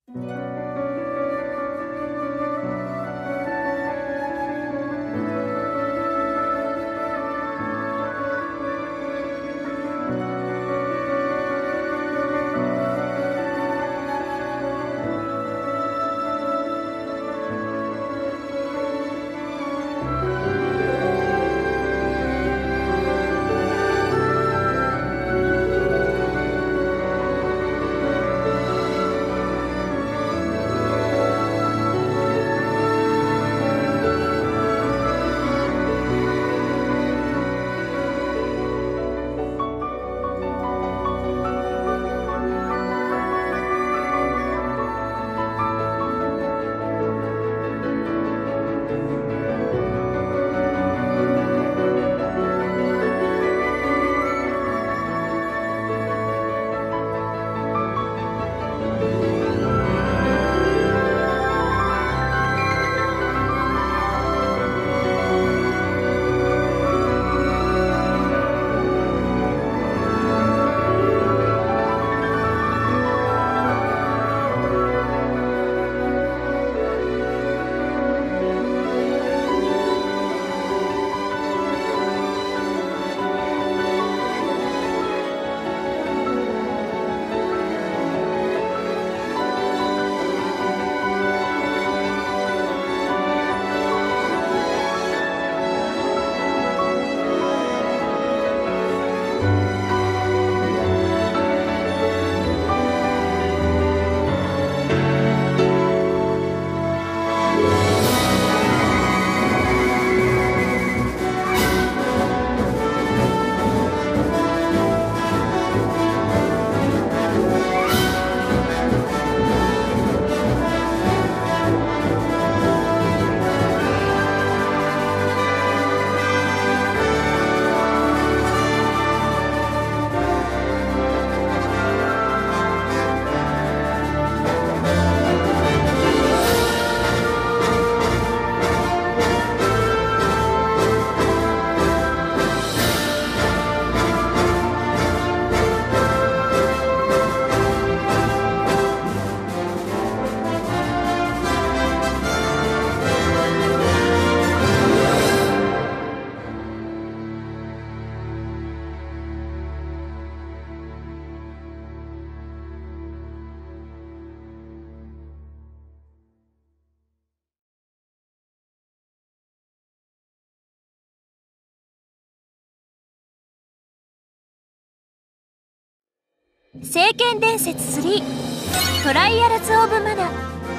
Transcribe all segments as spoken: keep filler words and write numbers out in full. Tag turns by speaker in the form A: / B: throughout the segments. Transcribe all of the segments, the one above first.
A: 聖剣伝説スリートライアルズ・オブ・マナ。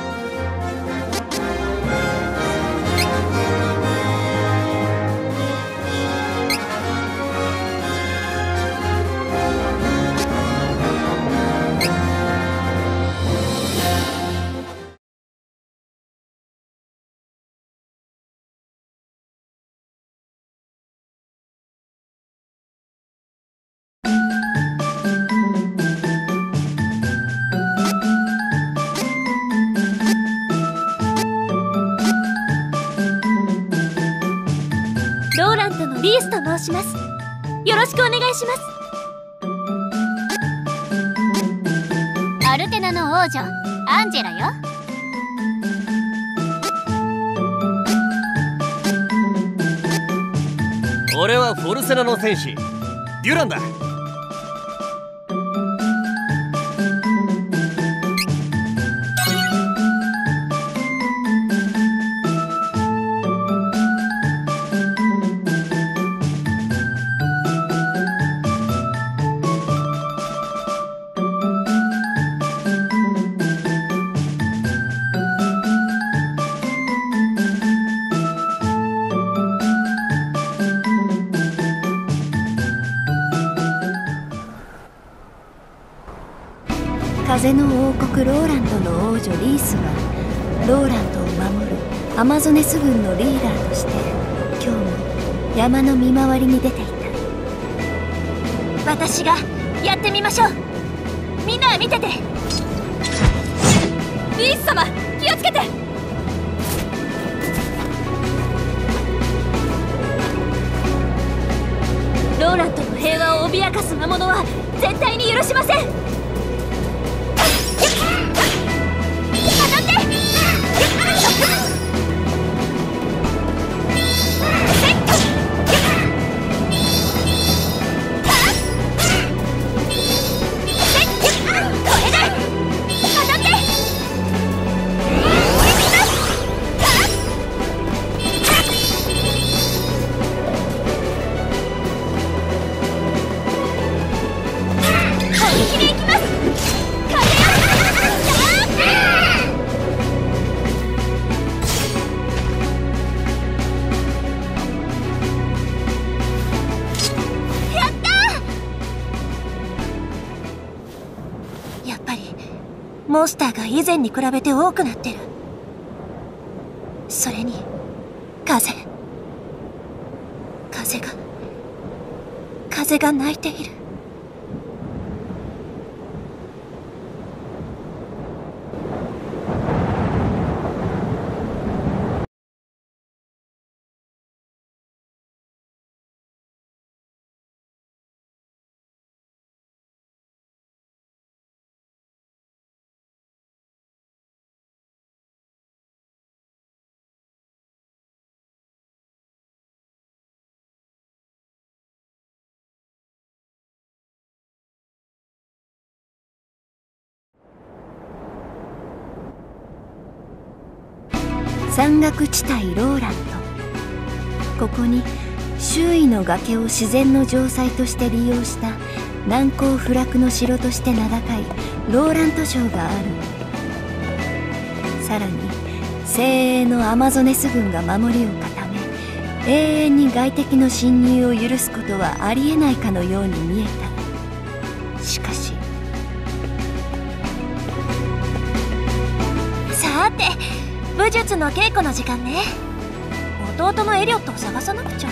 A: ローランドのリースと申します。よろしくお願いします。アルテナの王女アンジェラよ。
B: 俺はフォルセナの戦士デュランだ。
A: 風の王国ローランドの王女リースはローランドを守るアマゾネス軍のリーダーとして今日も山の見回りに出ていた。私がやってみましょう。みんなは見てて。リース様気をつけて。ローランドの平和を脅かす魔物は絶対に許しません。
C: やっぱりモンスターが以前に比べて多くなってる。それに風風が風が鳴いている。
A: 山岳地帯ローランド。ここに周囲の崖を自然の城塞として利用した難攻不落の城として名高いローラント城がある。さらに精鋭のアマゾネス軍が守りを固め、永遠に外敵の侵入を許すことはありえないかのように見えた。しかし
C: さて、武術の稽古の時間ね。弟のエリオットを探さなくちゃ。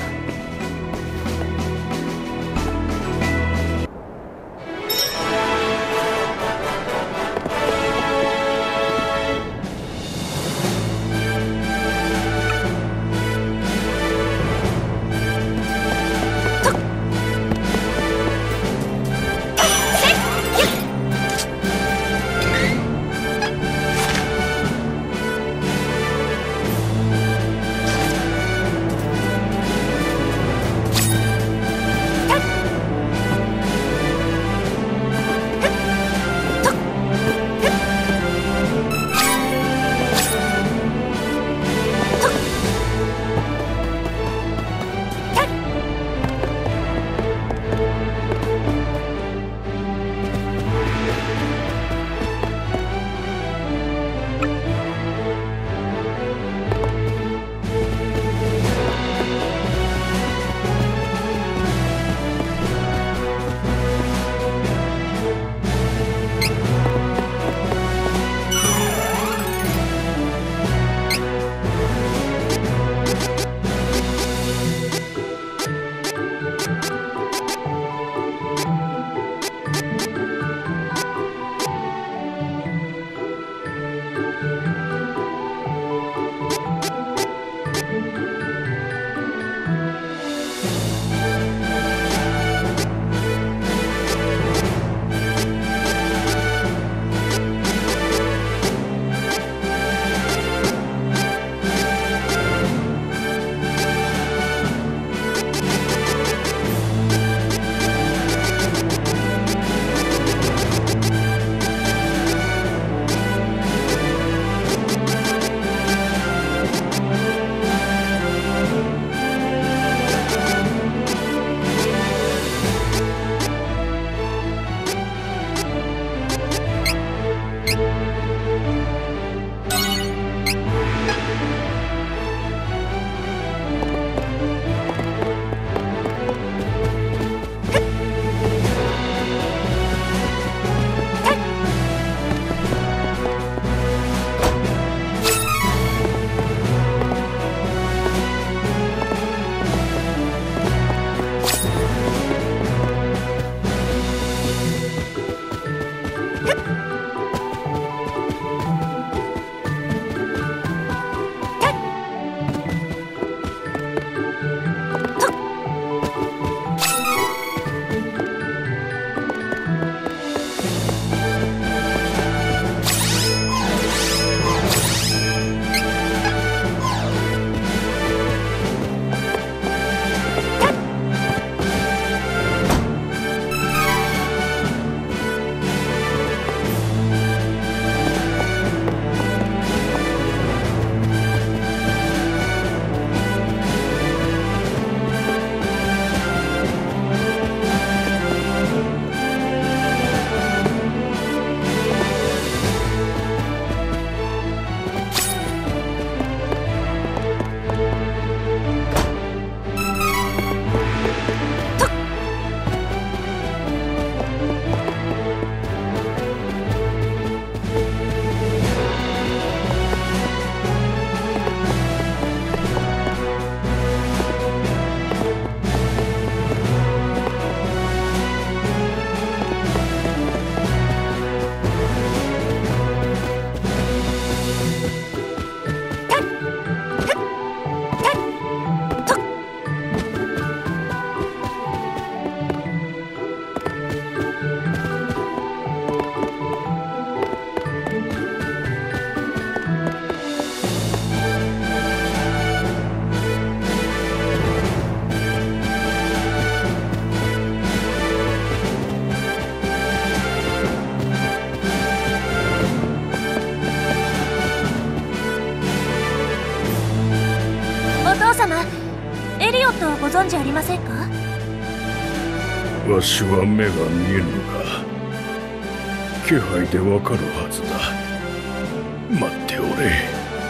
C: 存知ありませんか？
D: わしは目が見えぬが気配でわかるはずだ。待っておれ。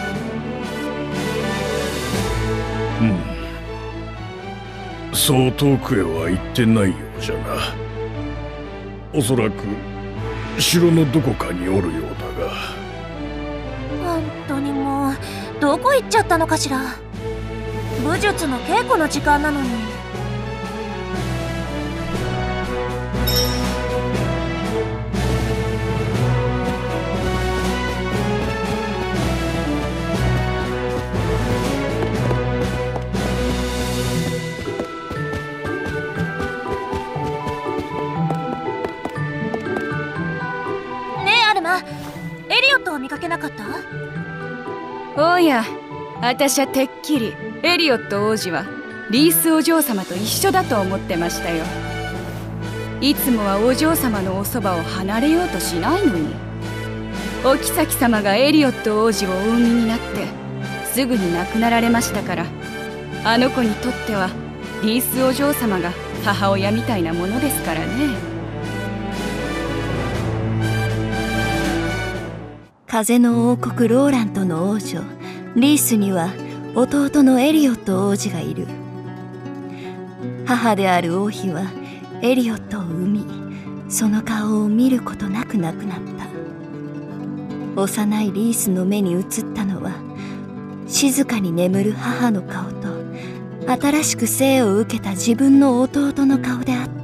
D: うん、そう遠くへは行ってないようじゃな。おそらく城のどこかにおるようだが。
C: 本当にもうどこ行っちゃったのかしら。武術の稽古の時間なのに。ねえアルマ、エリオットを見かけなかった？
E: おや、あたしゃてっきりエリオット王子はリースお嬢様と一緒だと思ってましたよ。いつもはお嬢様のおそばを離れようとしないのに。お妃様がエリオット王子をお産みになってすぐに亡くなられましたから、あの子にとってはリースお嬢様が母親みたいなものですからね。
A: 風の王国ローラントの王女リースには弟のエリオット王子がいる。母である王妃はエリオットを産み、その顔を見ることなく亡くなった。幼いリースの目に映ったのは静かに眠る母の顔と新しく生を受けた自分の弟の顔であった。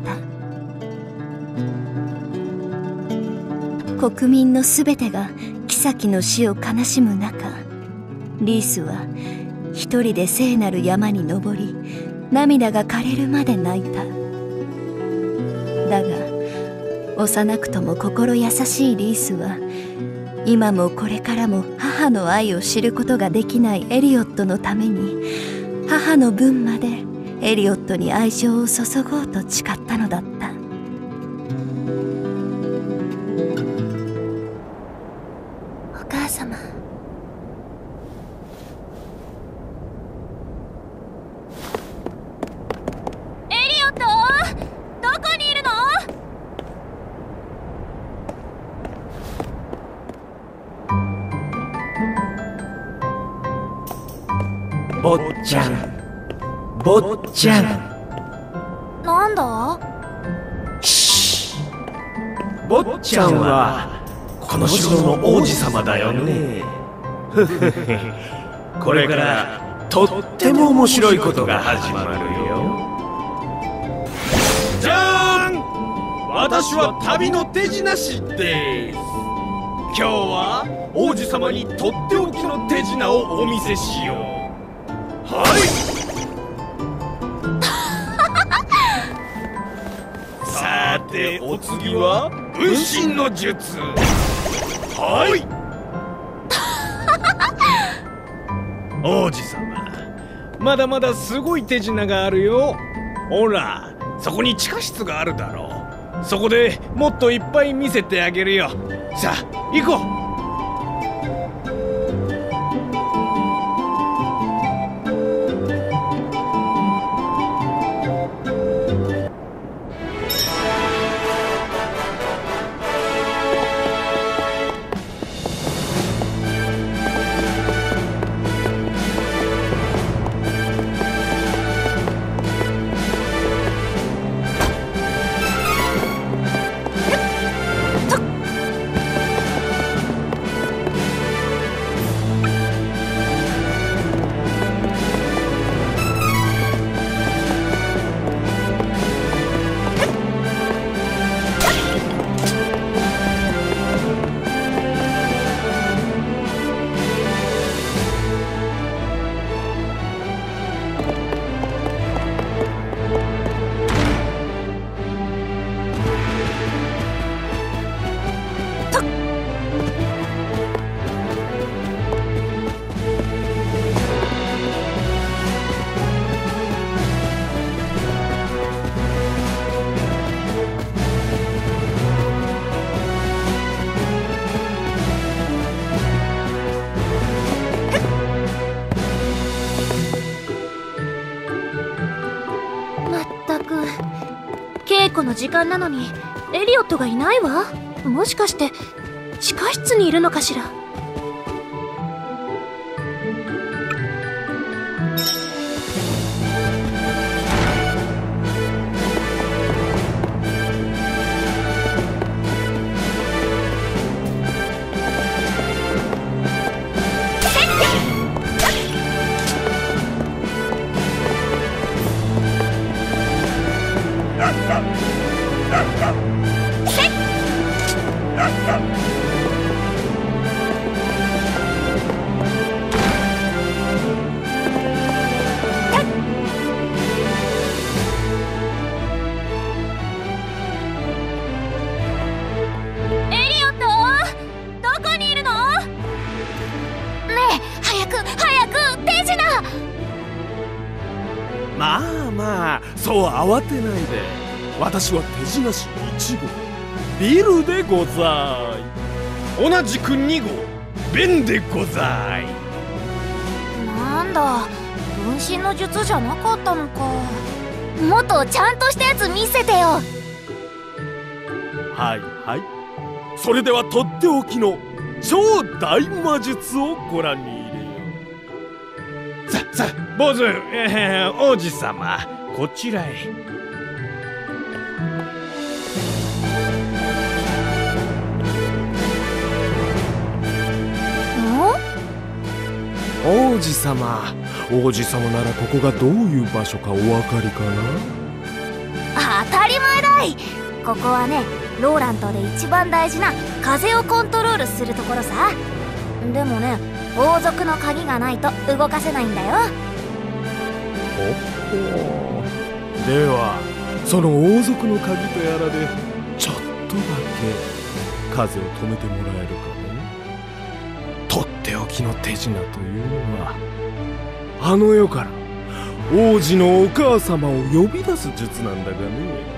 A: 国民のすべてが妃の死を悲しむ中、リースは一人で聖なる山に登り、涙が枯れるまで泣いた。だが幼くとも心優しいリースは今もこれからも母の愛を知ることができないエリオットのために、母の分までエリオットに愛情を注ごうと誓ったのだった。
C: お母様、エリオット、どこにいるの？
F: 坊ちゃん、坊ちゃん。
C: なんだ？
F: シー。坊ちゃんはこの城の王子様だよね。これからとっても面白いことが始まるよ。
G: じゃーん、私は旅の手品師です。今日は王子様にとっておきの手品をお見せしよう。はい。さてお次は分身の術。はい。王子様、まだまだすごい手品があるよ。ほら、そこに地下室があるだろう。そこでもっといっぱい見せてあげるよ。さあ行こう。
C: の時間なのにエリオットがいないわ。もしかして地下室にいるのかしら。
F: まあまあ、そう慌てないで。私は手品師いち号ビルでござい。
G: 同じくに号ベンでござい。
C: なんだ、分身の術じゃなかったのか。もっとちゃんとしたやつ見せてよ。
F: はいはい、それではとっておきの超大魔術をご覧に入れよう。
G: ささあ坊主、えー、王子様こちらへ。
F: 王子様、王子様ならここがどういう場所かお分かりかな。
C: 当たり前だい。ここはね、ローラントで一番大事な風をコントロールするところさ。でもね、王族の鍵がないと動かせないんだよ。
F: ほほう。ではその王族の鍵とやらでちょっとだけ風を止めてもらえるかね。とっておきの手品というのはあの世から王子のお母様を呼び出す術なんだがね。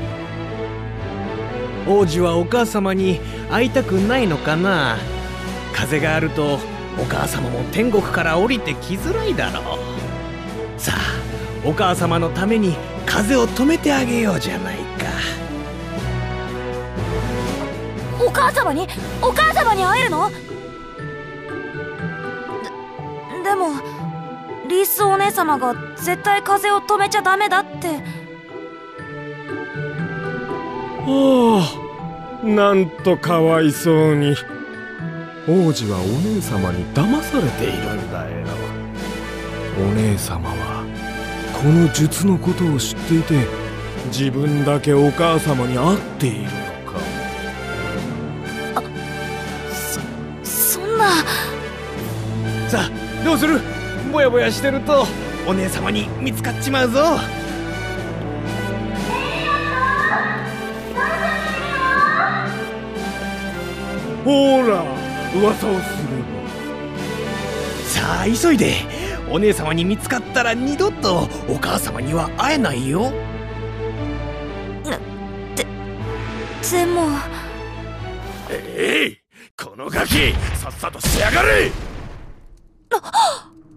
G: 王子はお母様に会いたくないのかな。風があるとお母様も天国から降りてきづらいだろう。さあお母様のために風を止めてあげようじゃないか。
C: お母様にお母様に会えるの？で, でもリースお姉様が絶対風を止めちゃダメだって。
F: はあ、なんとかわいそうに。王子はお姉様に騙されているんだよ。お姉様はこの術のことを知っていて自分だけお母様に会っているのか。
C: あ、そ、そんな。
G: さあどうする？ぼやぼやしてるとお姉様に見つかっちまうぞ。
F: ほら噂をすれば。
G: さあ急いで。お姉様に見つかったら二度とお母様には会えないよ。
C: で、でも。
F: えい、このガキさっさとしやがれ。
C: あっ、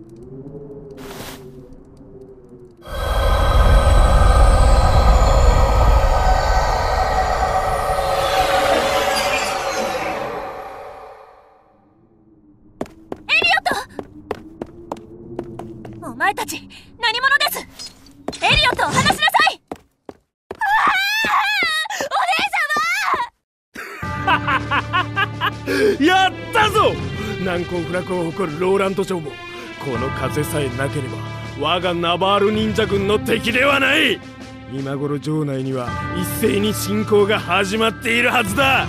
C: お前たち何者です？エリオットを離しなさい！
F: お姉様やったぞ。難攻不落を誇るローラント城もこの風さえなければ我がナバール忍者軍の敵ではない。今頃城内には一斉に侵攻が始まっているはずだ。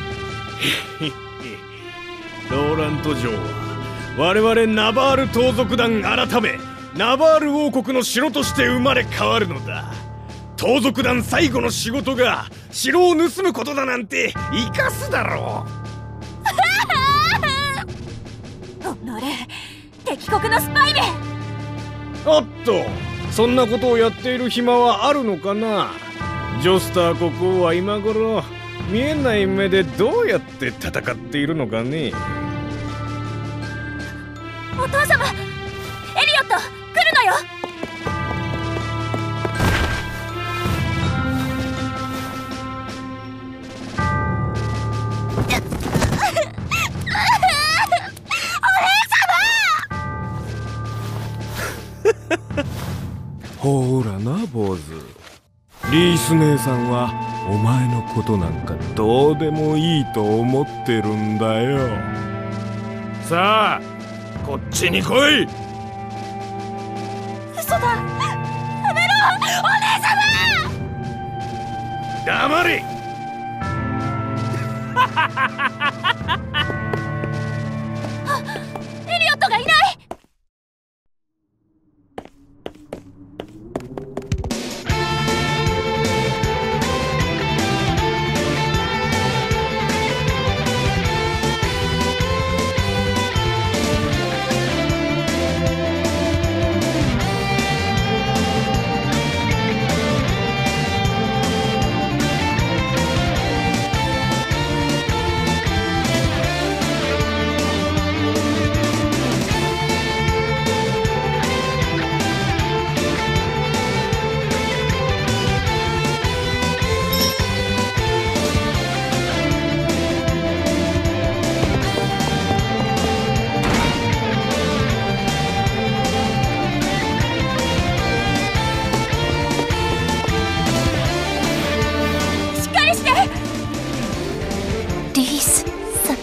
G: ローラント城は我々ナバール盗賊団改めナバール王国の城として生まれ変わるのだ。盗賊団最後の仕事が城を盗むことだなんて生かすだろう。
C: おのれ、敵国のスパイめ。
G: おっと、そんなことをやっている暇はあるのかな。ジョスター国王は今頃見えない目でどうやって戦っているのかね。
C: お父様、エリオット、来るのよ。
F: 坊主。リース姉さんはお前のことなんかどうでもいいと思ってるんだよ。さあこっちに来い。
C: 嘘だ、やめろお姉様。
G: 黙れ。
C: エリオットがいない。リース様、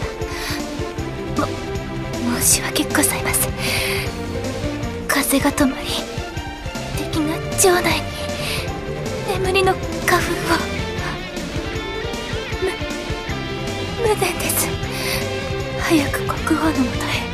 C: も申し訳ございません。風が止まり、敵が城内に眠りの花粉を。む無念です。早く国王のもとへ。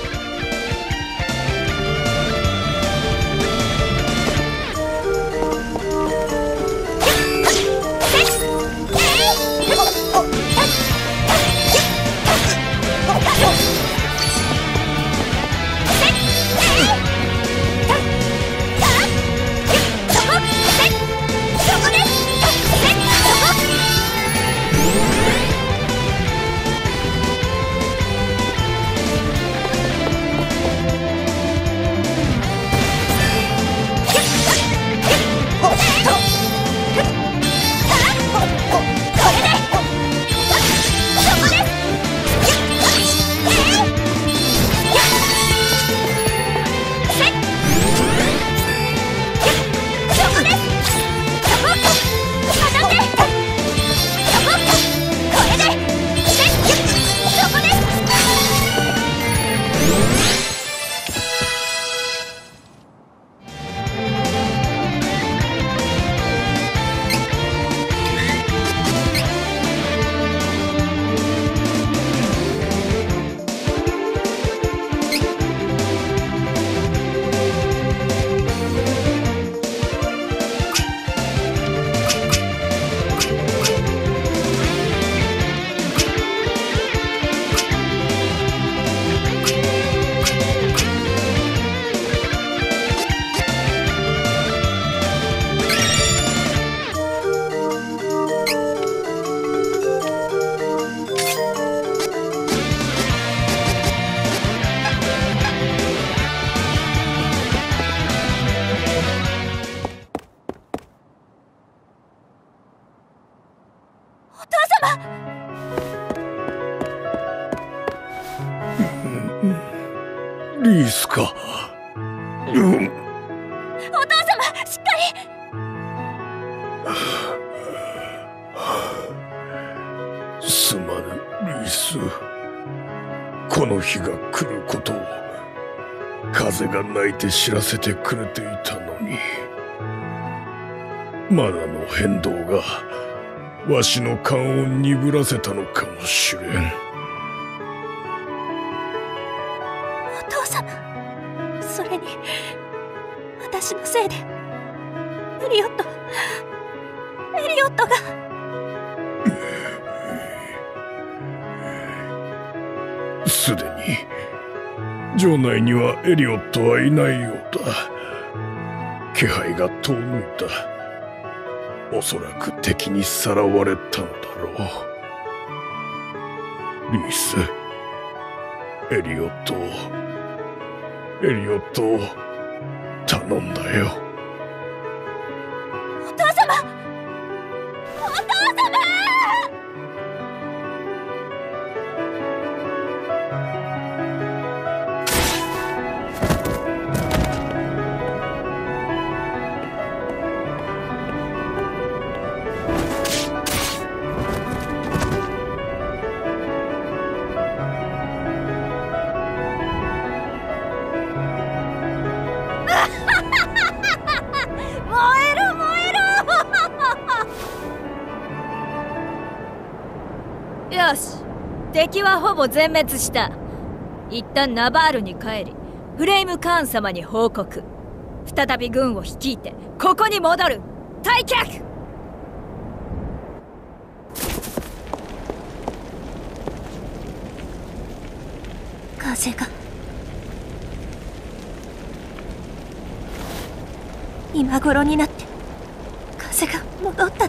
D: リースか。うん、
C: お父様、しっかり。
D: すまぬリース。この日が来ることを風が泣いて知らせてくれていたのに、マナの変動がわしの勘を鈍らせたのかもしれん。
C: お父様、それに私のせいでエリオットエリオットが
D: すでに城内にはエリオットはいないようだ。気配が遠のいた。おそらく敵にさらわれたのだろう。リース、エリオットをエリオットを頼んだよ。
C: お父様、お父様。
H: よし、敵はほぼ全滅した。一旦ナバールに帰り、フレイムカーン様に報告。再び軍を率いてここに戻る。退却。
A: 風が今頃になって風が戻ったって。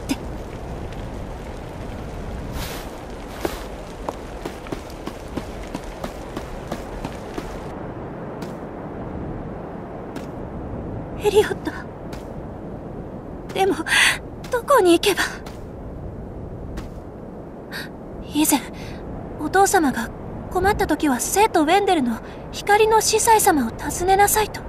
A: エリオット、でもどこに行けば。以前お父様が困った時は聖都ウェンデルの光の司祭様を訪ねなさいと。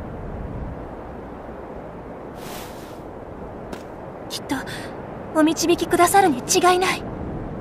A: きっとお導きくださるに違いない。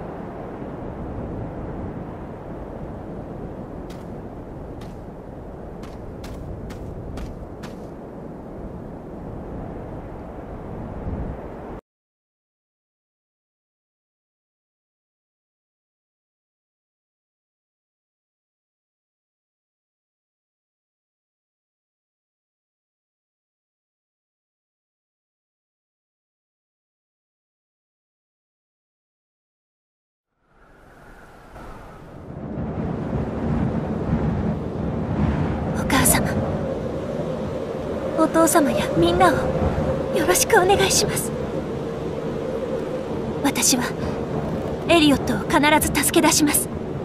A: お父様やみんなをよろしくお願いします。私はエリオットを必ず助け出します。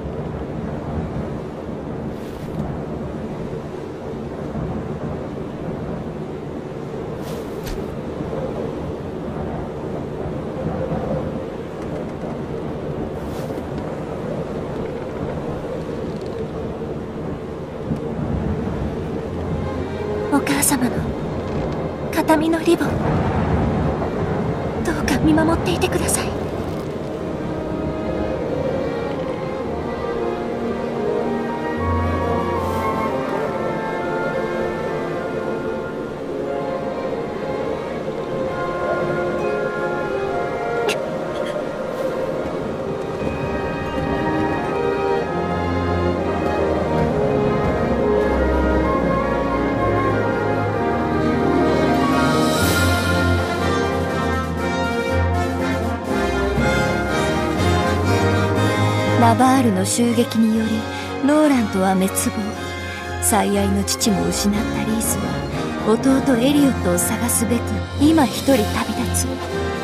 A: お母様の形見のリボン、どうか見守っていてください。 ナバールの襲撃によりローラントは滅亡。最愛の父も失ったリースは弟エリオットを探すべく今一人旅立つ。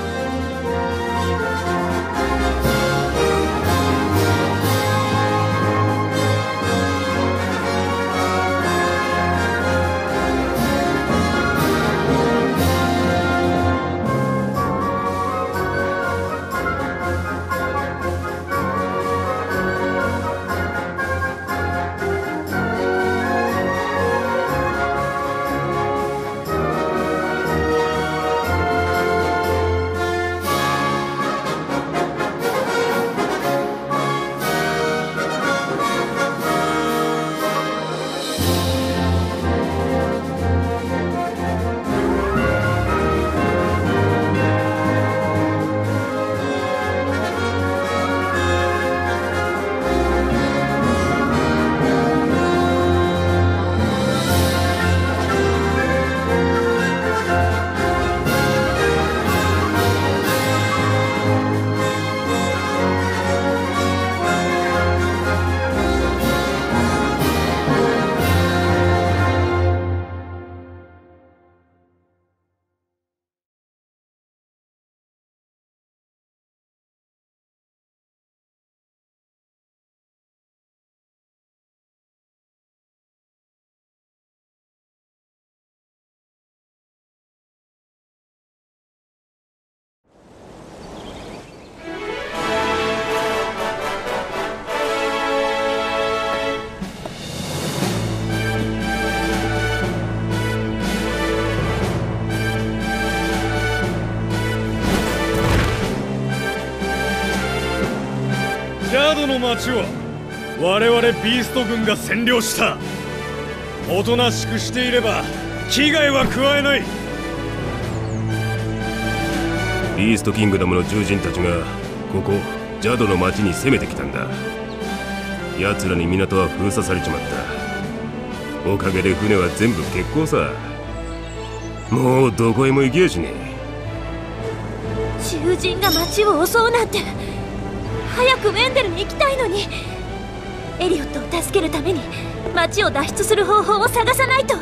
G: ジャードの町は我々ビースト軍が占領した。おとなしくしていれば危害は加えない。
D: ビーストキングダムの獣人たちがここ
I: ジャドの町に攻めてきたんだ。奴らに港は封鎖されちまった。おかげで船は全部欠航さ。もうどこへも行けやしねえ。
C: 囚人が町を襲うなんて。早くウェンデルに行きたいのに。エリオットを助けるために町を脱出する方法を探さないと。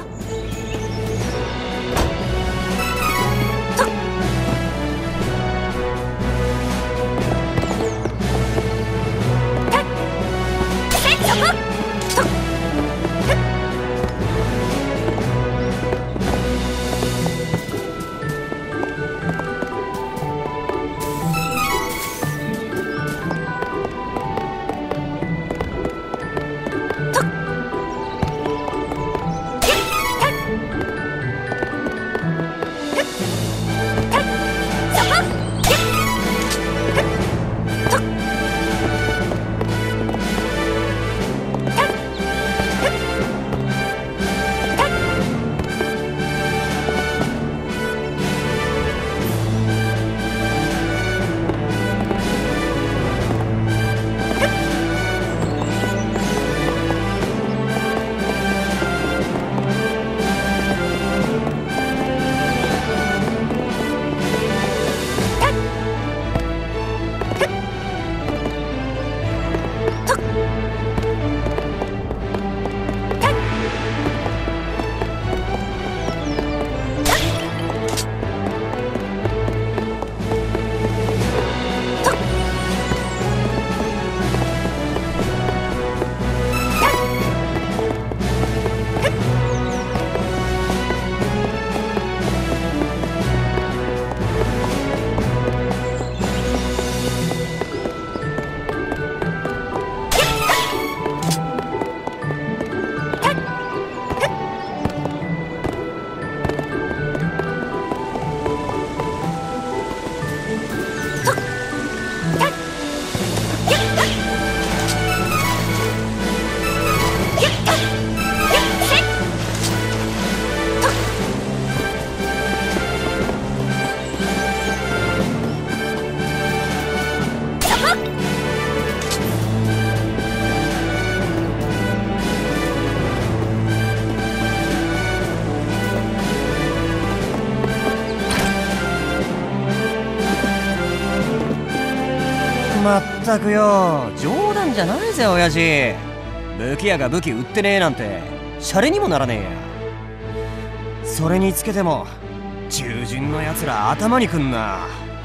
B: まったくよ、冗談じゃないぜ親父。武器屋が武器売ってねえなんてシャレにもならねえや。それにつけても従順のやつら頭にくんな。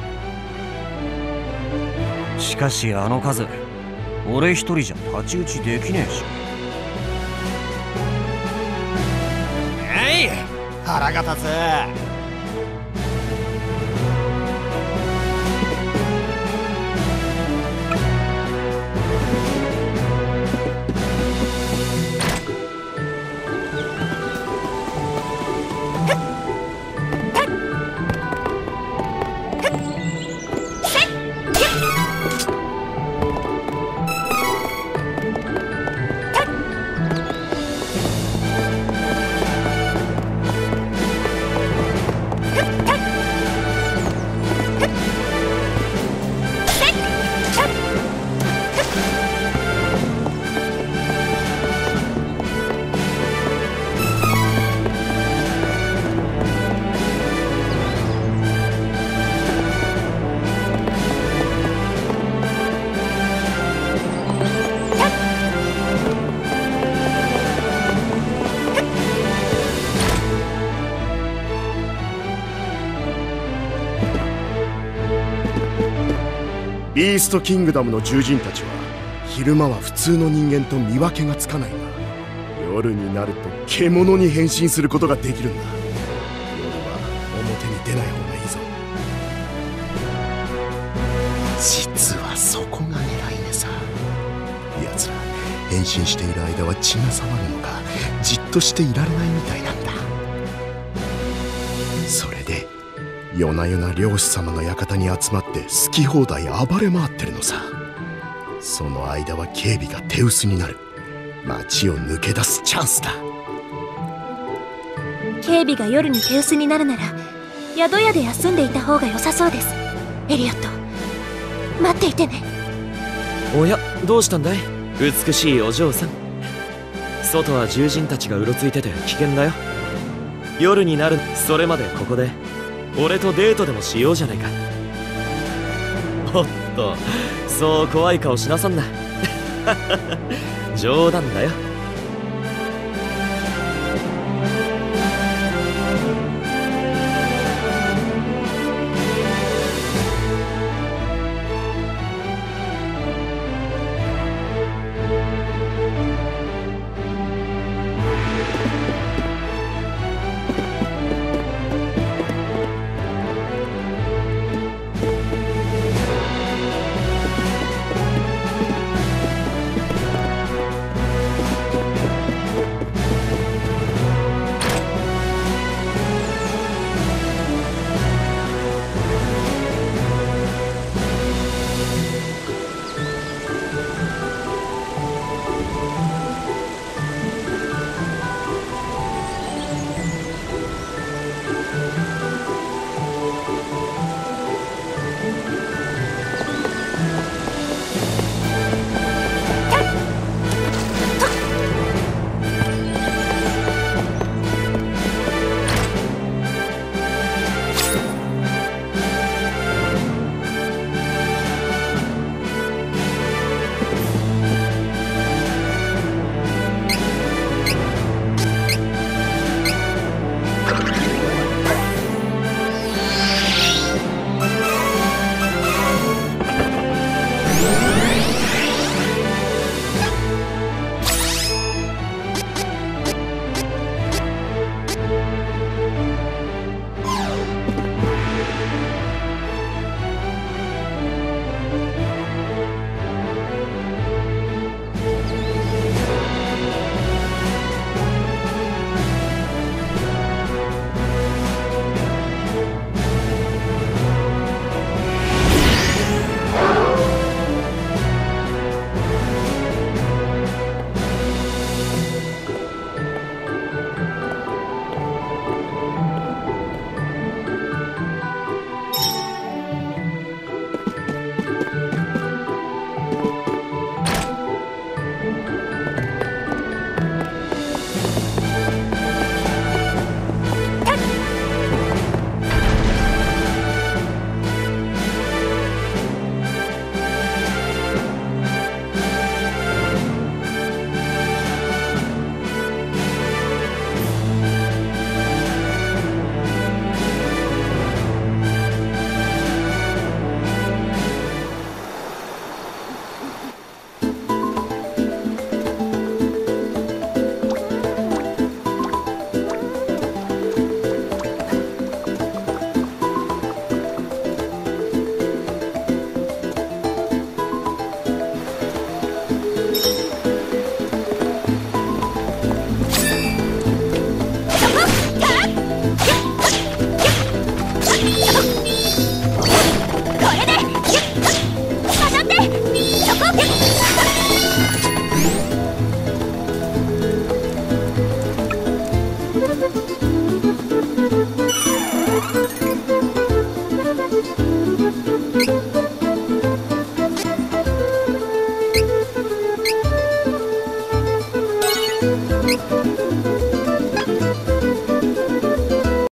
B: しかしあの数俺一人じゃ太刀打ちできねえし。えい、腹が立つ。
J: ビーストキングダムの獣人たちは昼間は普通の人間と見分けがつかないが、夜になると獣に変身することができるんだ。夜は表に出ない方がいいぞ。実はそこが狙い目さ。奴ら変身している間は血が騒ぐのかじっとしていられないみたいなんだ。それで夜な夜な漁師様の館に集まって好き放題暴れ回ってるのさ。その間は警備が手薄になる。街を抜け出すチャンスだ。
C: 警備が夜に手薄になるなら宿屋で休んでいた方が良さそうです。エリオット、待っていてね。
K: おや、どうしたんだい美しいお嬢さん。外は獣人たちがうろついてて危険だよ。夜になるそれまでここで俺とデートでもしようじゃないか。おっと、そう怖い顔しなさんな。冗談だよ。
C: うん。